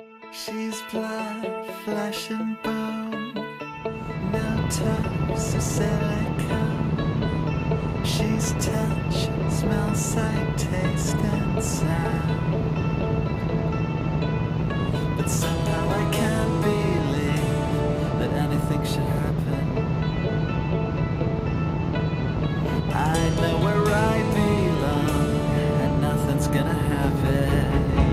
She's blood, flesh and bone, no toes or silicone. She's touch, smell, sight, taste and sound. But somehow I can't believe that anything should happen. I know where I belong and nothing's gonna happen.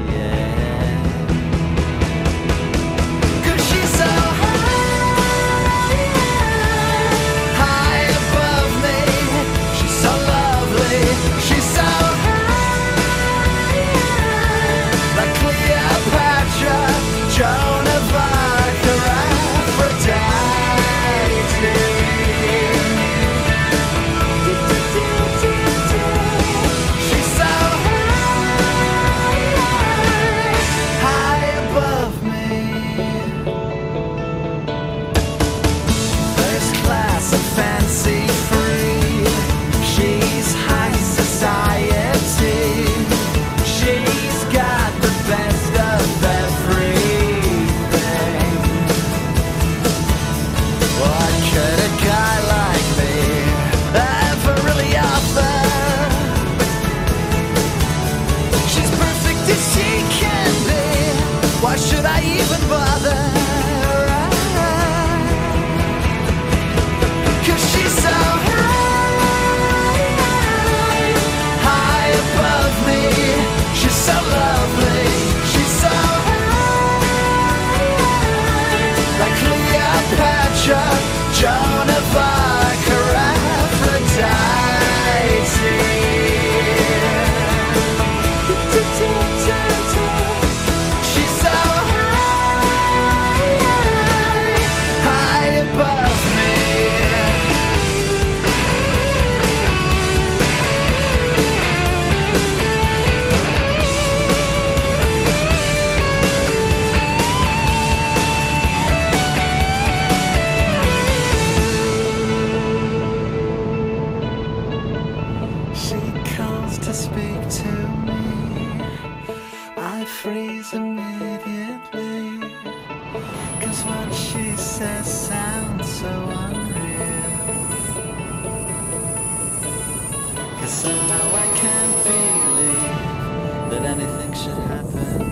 Why should I even bother? Cause she's so high above me. She's so lovely. She's so high, like Cleopatra, Joan of Arc, or Aphrodite. To speak to me, I freeze immediately, cause what she says sounds so unreal. Cause somehow I can't believe that anything should happen.